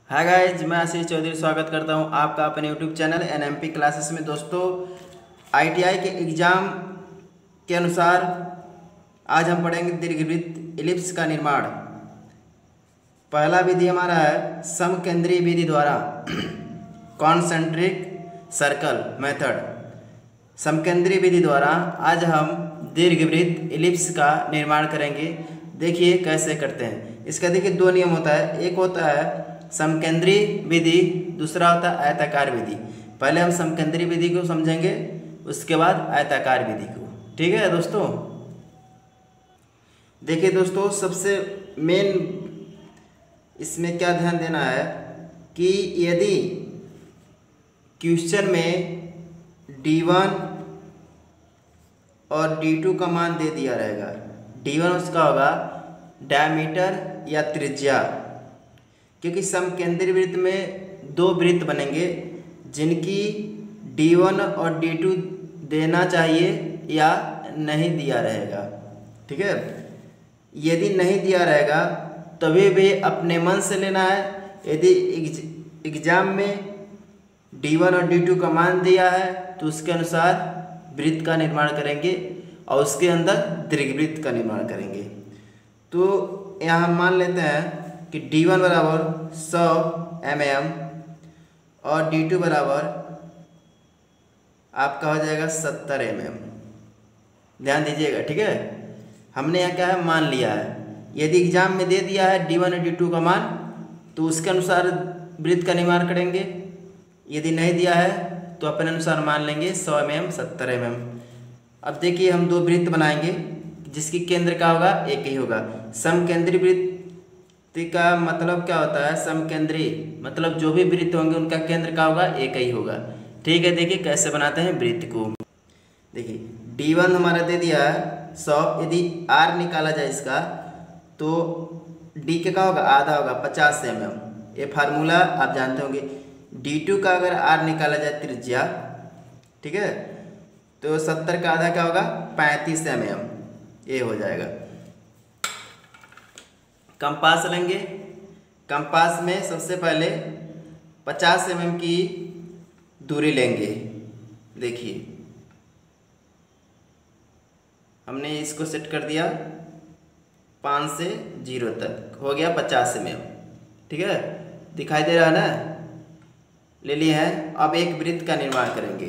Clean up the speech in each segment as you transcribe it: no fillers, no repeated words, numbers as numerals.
Hi guys, मैं आशीष चौधरी स्वागत करता हूं आपका अपने यूट्यूब चैनल एनएमपी क्लासेस में। दोस्तों, आईटीआई के एग्ज़ाम के अनुसार आज हम पढ़ेंगे दीर्घवृत्त इलिप्स का निर्माण। पहला विधि हमारा है समकेंद्रीय विधि द्वारा कॉन्सेंट्रिक सर्कल मेथड। समकेंद्रीय विधि द्वारा आज हम दीर्घवृत्त इलिप्स का निर्माण करेंगे। देखिए कैसे करते हैं। इसका देखिए दो नियम होता है, एक होता है समकेंद्रीय विधि, दूसरा होता है आयताकार विधि। पहले हम समकेंद्रीय विधि को समझेंगे, उसके बाद आयताकार विधि को। ठीक है दोस्तों। देखिए दोस्तों, सबसे मेन इसमें क्या ध्यान देना है कि यदि क्वेश्चन में D1 और D2 का मान दे दिया रहेगा। D1 उसका होगा डायमीटर या त्रिज्या, क्योंकि समकेंद्रीय वृत्त में दो वृत्त बनेंगे जिनकी D1 और D2 देना चाहिए या नहीं दिया रहेगा। ठीक है, यदि नहीं दिया रहेगा तभी भी अपने मन से लेना है। यदि एग्जाम में D1 और D2 का मान दिया है तो उसके अनुसार वृत्त का निर्माण करेंगे और उसके अंदर दीर्घवृत्त का निर्माण करेंगे। तो यहाँ हम मान लेते हैं कि D1 बराबर 100 mm और D2 बराबर आपका हो जाएगा 70 mm। ध्यान दीजिएगा। ठीक है, हमने यहाँ क्या है मान लिया है। यदि एग्जाम में दे दिया है D1 और D2 का मान तो उसके अनुसार वृत्त का निर्माण करेंगे। यदि नहीं दिया है तो अपने अनुसार मान लेंगे 100 mm 70 mm। अब देखिए हम दो वृत्त बनाएंगे जिसकी केंद्र का होगा एक ही होगा। समकेंद्रीय वृत्त का मतलब क्या होता है? समकेंद्रीय मतलब जो भी वृत्त होंगे उनका केंद्र का होगा एक ही होगा। ठीक है, देखिए कैसे बनाते हैं वृत्त को। देखिए D1 हमारा दे दिया है 100। यदि R निकाला जाए इसका तो D के का होगा आधा होगा 50 mm। ये फार्मूला आप जानते होंगे। D2 का अगर R निकाला जाए त्रिज्या, ठीक है, तो 70 का आधा क्या होगा 35 mm। ये हो जाएगा। कंपास लेंगे। कंपास में सबसे पहले 50 mm की दूरी लेंगे। देखिए हमने इसको सेट कर दिया 5 से 0 तक, हो गया 50 mm। ठीक है, दिखाई दे रहा है ना, ले लिए हैं। अब एक वृत्त का निर्माण करेंगे।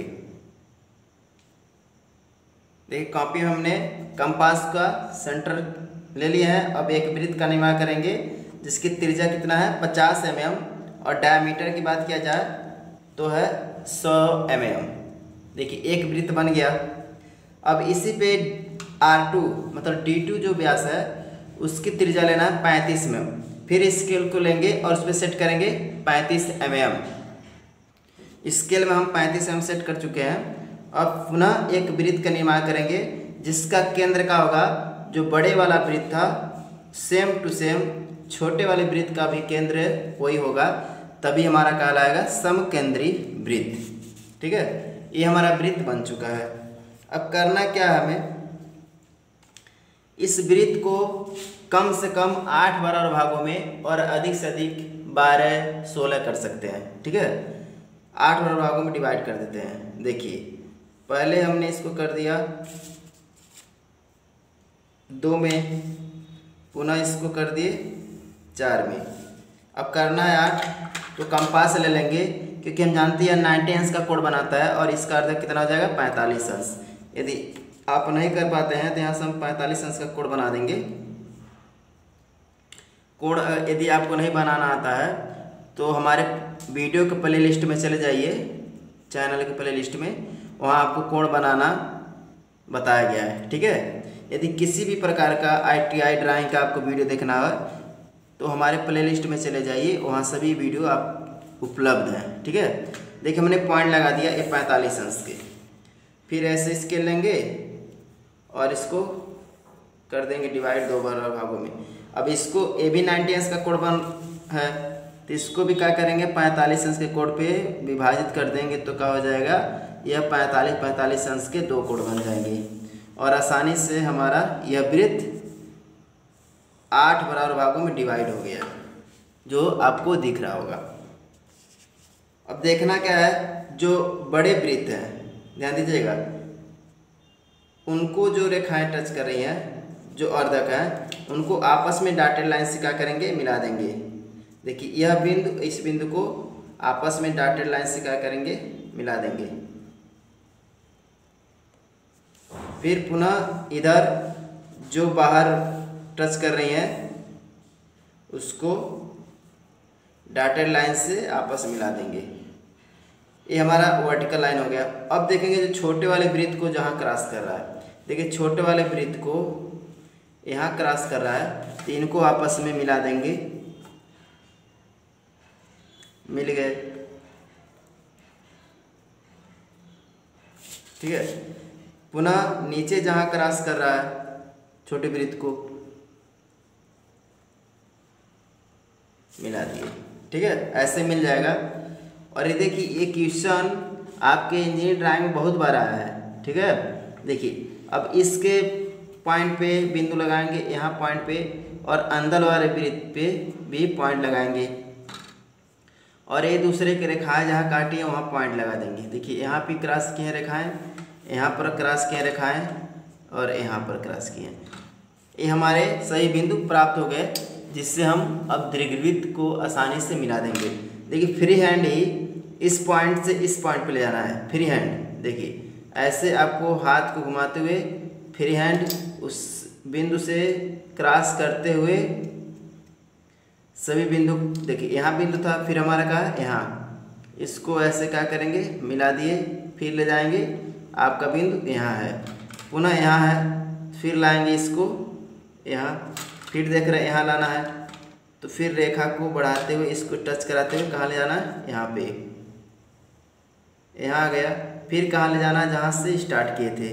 देखिए कॉपी में हमने कंपास का सेंटर ले लिए हैं। अब एक वृत्त का निर्माण करेंगे जिसकी त्रिज्या कितना है 50 mm और डायमीटर की बात किया जाए तो है 100 mm। देखिए एक वृत्त बन गया। अब इसी पे R2 मतलब D2 जो व्यास है उसकी त्रिज्या लेना है 35 mm। फिर स्केल को लेंगे और उस पर सेट करेंगे 35 mm। स्केल में हम 35 mm सेट कर चुके हैं। अब पुनः एक वृत्त का निर्माण करेंगे जिसका केंद्र का होगा जो बड़े वाला वृत्त था सेम टू सेम छोटे वाले वृत्त का भी केंद्र वही होगा, तभी हमारा कहलाएगा समकेंद्रीय वृत्त। ठीक है, ये हमारा वृत्त बन चुका है। अब करना क्या है हमें, इस वृत्त को कम से कम 8 बराबर भागों में और अधिक से अधिक 12-16 कर सकते हैं। ठीक है, 8 बराबर भागों में डिवाइड कर देते हैं। देखिए पहले हमने इसको कर दिया 2 में, पुनः इसको कर दिए 4 में। अब करना है 8, तो कंपास ले लेंगे क्योंकि हम जानते हैं 90 अंश का कोण बनाता है और इसका अर्थ कितना हो जाएगा 45 अंश। यदि आप नहीं कर पाते हैं तो यहाँ से हम 45 अंश का कोण बना देंगे। कोण यदि आपको नहीं बनाना आता है तो हमारे वीडियो के प्ले लिस्ट में चले जाइए, चैनल के प्ले लिस्ट में, वहाँ आपको कोण बनाना बताया गया है। ठीक है, यदि किसी भी प्रकार का ITI ड्राइंग का आपको वीडियो देखना हो तो हमारे प्लेलिस्ट में चले जाइए, वहाँ सभी वीडियो आप उपलब्ध हैं। ठीक है, देखिए हमने पॉइंट लगा दिया ये 45 अंश के। फिर ऐसे स्केल लेंगे और इसको कर देंगे डिवाइड 2 बराबर भागों में। अब इसको ये भी 90 अंश का कोण बन है तो इसको भी क्या करेंगे 45 अंश के कोण पे विभाजित कर देंगे तो क्या हो जाएगा, यह 45 अंश के 2 कोण बन जाएंगे और आसानी से हमारा यह वृत्त 8 बराबर भागों में डिवाइड हो गया। जो आपको दिख रहा होगा। अब देखना क्या है, जो बड़े वृत्त हैं, ध्यान दीजिएगा, उनको जो रेखाएं टच कर रही हैं, जो अर्धक हैं, उनको आपस में डॉटेड लाइन से क्या करेंगे, मिला देंगे। देखिए यह बिंदु इस बिंदु को आपस में डॉटेड लाइन से क्या करेंगे, मिला देंगे। फिर पुनः इधर जो बाहर टच कर रही हैं उसको डॉटेड लाइन से आपस में मिला देंगे। ये हमारा वर्टिकल लाइन हो गया। अब देखेंगे जो छोटे वाले वृत्त को जहाँ क्रॉस कर रहा है, देखिए छोटे वाले वृत्त को यहाँ क्रॉस कर रहा है, तो इनको आपस में मिला देंगे। मिल गए, ठीक है। पुनः नीचे जहाँ क्रॉस कर रहा है छोटे वृत्त को मिला दिए, ठीक है, ऐसे मिल जाएगा। और ये देखिए ये क्वेश्चन आपके इंजीनियरिंग ड्राइंग में बहुत बार आया है, ठीक है। देखिए अब इसके पॉइंट पे बिंदु लगाएंगे, यहाँ पॉइंट पे, और अंदर वाले वृत्त पे भी पॉइंट लगाएंगे, और ये दूसरे की रेखाएं जहाँ काटी है वहाँ पॉइंट लगा देंगे। देखिए यहाँ पे क्रॉस किए रेखाएं, यहाँ पर क्रॉस किए रेखाएं, और यहाँ पर क्रॉस किए। ये हमारे सही बिंदु प्राप्त हो गए, जिससे हम अब दीर्घवृत्त को आसानी से मिला देंगे। देखिए फ्री हैंड ही इस पॉइंट से इस पॉइंट पे ले जाना है, फ्री हैंड। देखिए ऐसे आपको हाथ को घुमाते हुए फ्री हैंड उस बिंदु से क्रॉस करते हुए सभी बिंदु, देखिए यहाँ बिंदु था, फिर हमारा कहा यहाँ, इसको ऐसे क्या करेंगे, मिला दिए, फिर ले जाएंगे, आपका बिंदु यहाँ है, पुनः यहाँ है, फिर लाएंगे इसको यहाँ, फिर देख रहे हैं यहाँ लाना है, तो फिर रेखा को बढ़ाते हुए इसको टच कराते हुए कहाँ ले जाना है, यहाँ पे, यहाँ आ गया। फिर कहाँ ले जाना है, जहाँ से स्टार्ट किए थे।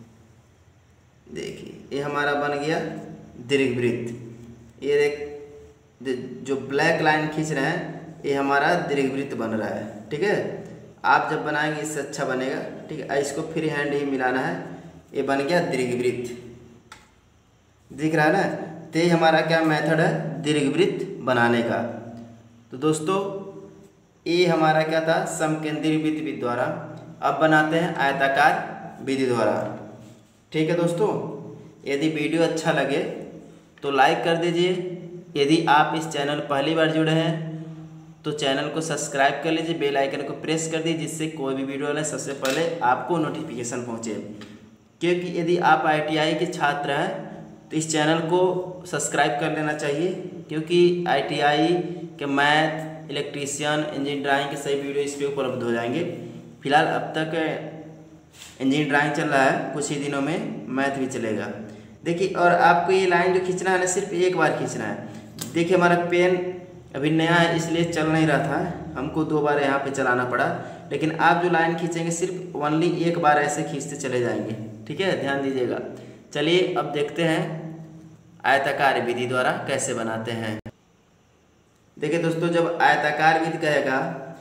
देखिए ये हमारा बन गया दीर्घवृत्त। ये जो ब्लैक लाइन खींच रहे हैं ये हमारा दीर्घवृत्त बन रहा है, ठीक है। आप जब बनाएंगे इससे अच्छा बनेगा, ठीक है। इसको फ्री हैंड ही मिलाना है, ये बन गया दीर्घवृत्त, दिख रहा है ना। तो ये हमारा क्या मेथड है दीर्घवृत्त बनाने का। तो दोस्तों ये हमारा क्या था, समकेंद्रीय वृत्त विधि द्वारा। अब बनाते हैं आयताकार विधि द्वारा, ठीक है दोस्तों। यदि वीडियो अच्छा लगे तो लाइक कर दीजिए। यदि आप इस चैनल पहली बार जुड़े हैं तो चैनल को सब्सक्राइब कर लीजिए, बेल आइकन को प्रेस कर दीजिए, जिससे कोई भी वीडियो वाले सबसे पहले आपको नोटिफिकेशन पहुंचे। क्योंकि यदि आप ITI के छात्र हैं तो इस चैनल को सब्सक्राइब कर लेना चाहिए, क्योंकि ITI के मैथ, इलेक्ट्रीशियन, इंजीनियरिंग ड्राइंग के सही वीडियो इस पर उपलब्ध हो जाएंगे। फिलहाल अब तक इंजीनियरिंग ड्राइंग चल रहा है, कुछ ही दिनों में मैथ भी चलेगा। देखिए और आपको ये लाइन जो खींचना है ना, सिर्फ एक बार खींचना है। देखिए हमारा पेन अभी नया है इसलिए चल नहीं रहा था, हमको 2 बार यहाँ पे चलाना पड़ा। लेकिन आप जो लाइन खींचेंगे सिर्फ ओनली एक बार ऐसे खींचते चले जाएंगे, ठीक है, ध्यान दीजिएगा। चलिए अब देखते हैं आयताकार विधि द्वारा कैसे बनाते हैं। देखिए दोस्तों जब आयताकार विधि कहेगा,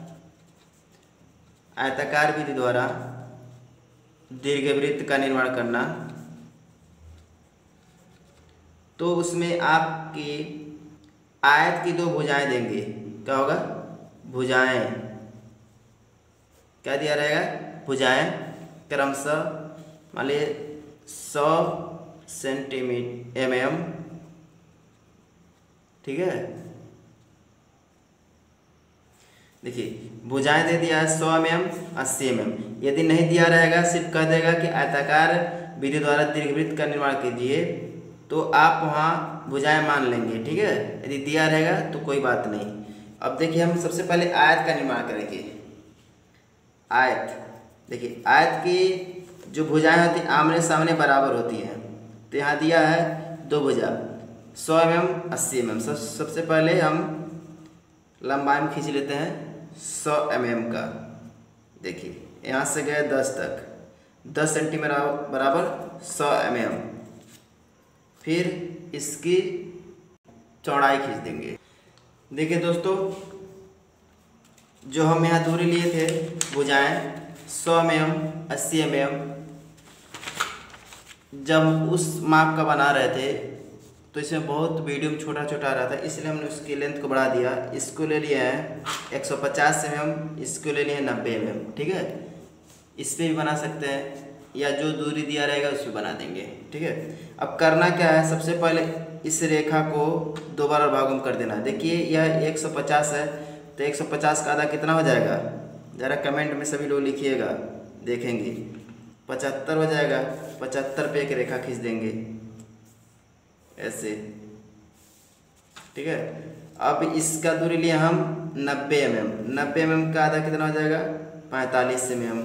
आयताकार विधि द्वारा दीर्घवृत्त का निर्माण करना, तो उसमें आपकी आयत की 2 भुजाएं देंगे। क्या होगा, भुजाएं, क्या दिया रहेगा, भुजाएं क्रमशः मान लीजिए 100 सेंटीमीटर, ठीक है। देखिए भुजाएं दे दिया है 100 mm, 80 mm। यदि नहीं दिया रहेगा, सिर्फ कह देगा कि आयताकार विधि द्वारा दीर्घवृत्त का निर्माण कीजिए, तो आप वहाँ भुजाएं मान लेंगे, ठीक है। यदि दिया रहेगा तो कोई बात नहीं। अब देखिए हम सबसे पहले आयत का निर्माण करेंगे। आयत, देखिए आयत की जो भुजाएं होती आमने सामने बराबर होती हैं, तो यहाँ दिया है 2 भुजा 100 mm, 80 mm। सबसे पहले हम लंबाई में खींच लेते हैं 100 mm का। देखिए यहाँ से गए 10 तक, 10 सेंटीमीटर बराबर 100 mm। फिर इसकी चौड़ाई खींच देंगे। देखिए दोस्तों जो हम यहाँ दूरी लिए थे भुजाएं 100 mm, 80 mm, जब उस माप का बना रहे थे तो इसमें बहुत वीडियो में छोटा छोटा आ रहा था, इसलिए हमने उसकी लेंथ को बढ़ा दिया। इसको ले लिया है 150 mm, इसको ले लिया है 90 mm। ठीक है, इस पर भी बना सकते हैं या जो दूरी दिया रहेगा उस पर बना देंगे। ठीक है, अब करना क्या है, सबसे पहले इस रेखा को 2 बार भागों में कर देना। देखिए यह 150 है, तो 150 का आधा कितना हो जाएगा, ज़रा कमेंट में सभी लोग लिखिएगा, देखेंगे। 75 हो जाएगा। 75 पे एक रेखा खींच देंगे ऐसे। ठीक है, अब इसका दूरी लिया हम 90 mm। 90 mm का आधा कितना हो जाएगा, 45 mm।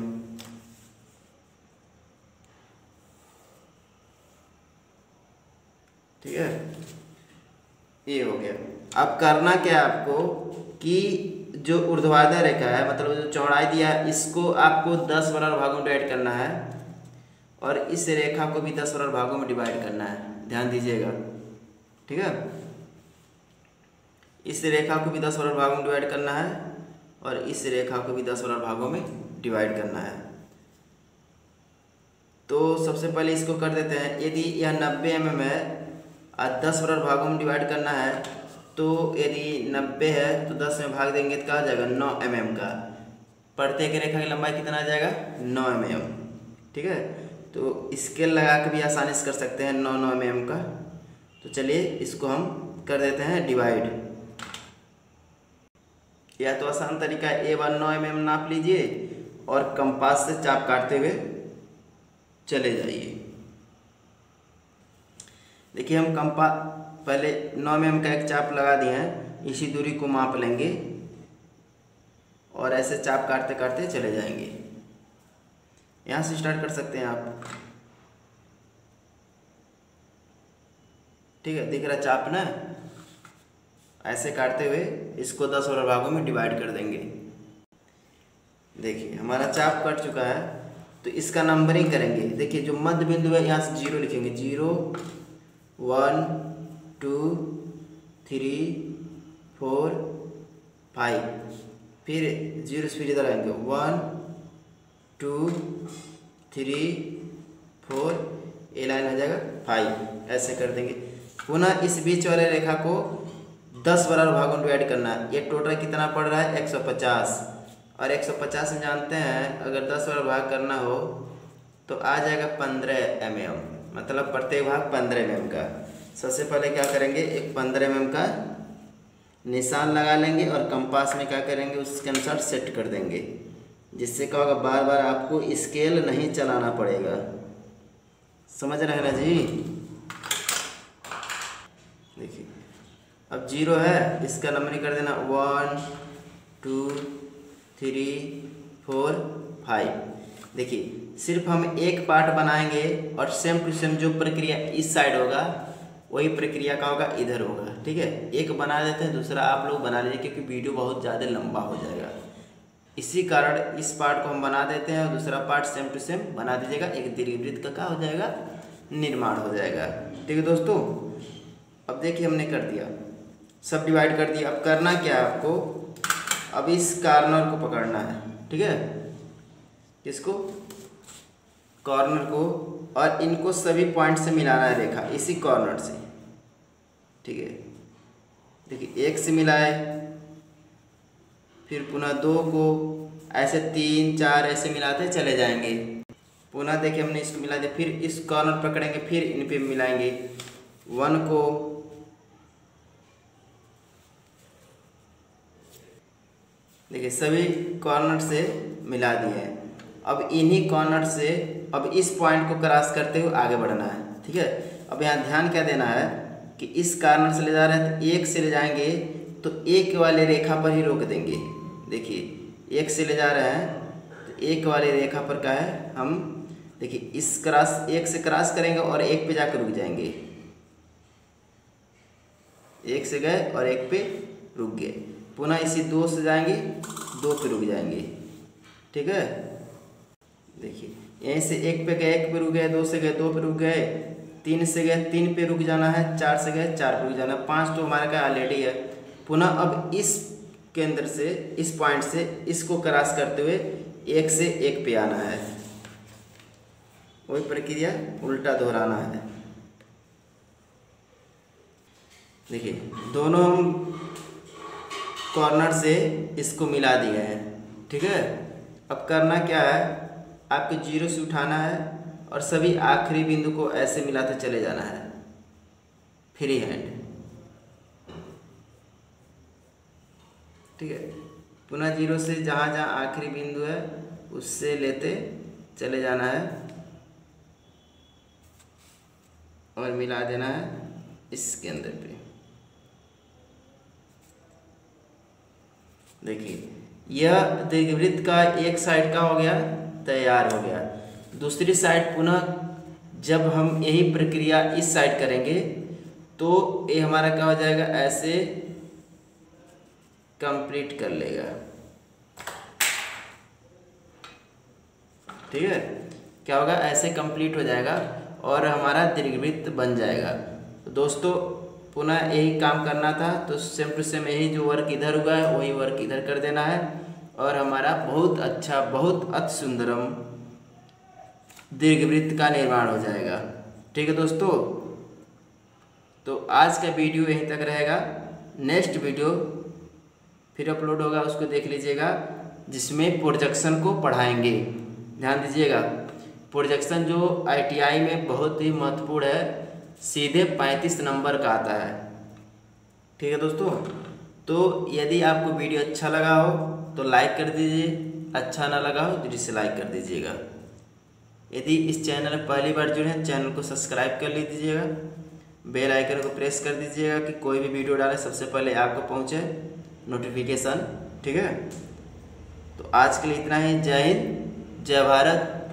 ठीक है, ये हो गया। अब करना क्या है आपको कि जो ऊर्ध्वाधर रेखा है, मतलब जो चौड़ाई दिया है, इसको आपको 10 बराबर भागों में डिवाइड करना है और इस रेखा को भी 10 बराबर भागों में डिवाइड करना है, ध्यान दीजिएगा। ठीक है, इस रेखा को भी 10 बराबर भागों में डिवाइड करना है और इस रेखा को भी 10 बराबर भागों में डिवाइड करना है। तो सबसे पहले इसको कर देते हैं। यदि यह 90 mm है और 10 बराबर भागों में डिवाइड करना है, तो यदि 90 है तो 10 में भाग देंगे तो क्या आ जाएगा, 9 mm का। प्रत्येक रेखा की लंबाई कितना आ जाएगा, 9 mm। ठीक है, तो स्केल लगा के भी आसानी से कर सकते हैं 9 mm का। तो चलिए इसको हम कर देते हैं डिवाइड। या तो आसान तरीका है, A1 9 mm नाप लीजिए और कंपास से चाप काटते हुए चले जाइए। देखिए हम पहले 9 mm का एक चाप लगा दिए हैं, इसी दूरी को माप लेंगे और ऐसे चाप काटते काटते चले जाएंगे। यहाँ से स्टार्ट कर सकते हैं आप। ठीक है, दिख रहा चाप ना, ऐसे काटते हुए इसको 10 बराबर भागों में डिवाइड कर देंगे। देखिए हमारा चाप कट चुका है, तो इसका नंबरिंग करेंगे। देखिए जो मध्य बिंदु है यहाँ से 0 लिखेंगे, 0 1 2 3 4 5, फिर 0 से फिर इधर आएंगे 1 2 3 4, ये लाइन हो जाएगा 5, ऐसे कर देंगे। पुनः इस बीच वाले रेखा को 10 बराबर भागों में डिवाइड करना है। ये टोटल कितना पड़ रहा है, 150, और 150 में जानते हैं अगर 10 बराबर भाग करना हो तो आ जाएगा 15 mm, मतलब प्रत्येक भाग 15 mm का। सबसे पहले क्या करेंगे, एक 15 mm का निशान लगा लेंगे और कंपास में क्या करेंगे, उसके अनुसार सेट कर देंगे, जिससे क्या होगा, बार बार आपको स्केल नहीं चलाना पड़ेगा। समझ रहे हैं ना जी। देखिए अब 0 है, इसका नंबरिंग कर देना 1 2 3 4 5। देखिए सिर्फ हम एक पार्ट बनाएंगे और सेम टू सेम जो प्रक्रिया इस साइड होगा वही प्रक्रिया का होगा इधर होगा। ठीक है, एक बना देते हैं, दूसरा आप लोग बना लीजिए क्योंकि वीडियो बहुत ज़्यादा लंबा हो जाएगा। इसी कारण इस पार्ट को हम बना देते हैं और दूसरा पार्ट सेम टू सेम बना दीजिएगा, एक दीर्घवृत्त का क्या हो जाएगा, निर्माण हो जाएगा। ठीक है दोस्तों, अब देखिए हमने कर दिया, सब डिवाइड कर दिया। अब करना क्या है आपको, अब इस कॉर्नर को पकड़ना है। ठीक है, इसको कॉर्नर को, और इनको सभी पॉइंट से मिलाना है रेखा, इसी कॉर्नर से। ठीक है, देखिए 1 से मिलाए, फिर पुनः 2 को, ऐसे 3 4 ऐसे मिलाते चले जाएंगे। पुनः देखिए हमने इसको मिला दिया, फिर इस कॉर्नर पकड़ेंगे, फिर इन पे मिलाएंगे 1 को, देखिए सभी कॉर्नर से मिला दिए हैं। अब इन्हीं कॉर्नर से अब इस पॉइंट को क्रॉस करते हुए आगे बढ़ना है। ठीक है, अब यहाँ ध्यान क्या देना है कि इस कॉर्नर से ले जा रहे हैं तो 1 से ले जाएंगे तो 1 वाले रेखा पर ही रोक देंगे। देखिए 1 से ले जा रहे हैं तो 1 वाले रेखा पर क्या है, हम देखिए इस क्रॉस 1 से क्रॉस करेंगे और 1 पे जाकर रुक जाएंगे। 1 से गए और 1 पे रुक गए, पुनः इसी 2 से जाएंगे, 2 पे रुक जाएंगे। ठीक है, देखिए यहीं से 1 पे गए, 1 पे रुक गए, 2 से गए, 2 पे रुक गए, 3 से गए, 3 पे रुक जाना है, 4 से गए, 4 पे रुक जाना है, 5 तो हमारे का ऑलरेडी है। पुनः अब इस केंद्र से, इस पॉइंट से इसको क्रॉस करते हुए 1 से 1 पे आना है, वही प्रक्रिया उल्टा दोहराना है। देखिए दोनों हम कॉर्नर से इसको मिला दिए हैं, ठीक है। अब करना क्या है, आपको जीरो से उठाना है और सभी आखिरी बिंदु को ऐसे मिलाते चले जाना है, फ्री हैंड, ठीक है। पुनः जीरो से जहाँ जहाँ आखिरी बिंदु है उससे लेते चले जाना है और मिला देना है इसके अंदर पे। देखिए यह दीर्घवृत्त का एक साइड का हो गया, तैयार हो गया। दूसरी साइड पुनः जब हम यही प्रक्रिया इस साइड करेंगे तो ये हमारा क्या हो जाएगा, ऐसे कंप्लीट कर लेगा, ठीक है। क्या होगा, ऐसे कंप्लीट हो जाएगा और हमारा दीर्घवृत्त बन जाएगा। तो दोस्तों पुनः यही काम करना था, तो सेम टू सेम यही जो वर्क इधर हुआ है वही वर्क इधर कर देना है और हमारा बहुत अच्छा, बहुत अति सुंदरम दीर्घवृत्त का निर्माण हो जाएगा, ठीक है दोस्तों। तो आज का वीडियो यहीं तक रहेगा। नेक्स्ट वीडियो फिर अपलोड होगा, उसको देख लीजिएगा, जिसमें प्रोजेक्शन को पढ़ाएंगे। ध्यान दीजिएगा, प्रोजेक्शन जो ITI में बहुत ही महत्वपूर्ण है, सीधे 35 नंबर का आता है, ठीक है दोस्तों। तो यदि आपको वीडियो अच्छा लगा हो तो लाइक कर दीजिए, अच्छा ना लगा हो तो डिसलाइक कर दीजिएगा। यदि इस चैनल में पहली बार जुड़े हैं, चैनल को सब्सक्राइब कर लीजिएगा, बेल आइकन को प्रेस कर दीजिएगा कि कोई भी वीडियो डाले सबसे पहले आपको पहुंचे नोटिफिकेशन, ठीक है। तो आज के लिए इतना ही। जय हिंद, जय भारत।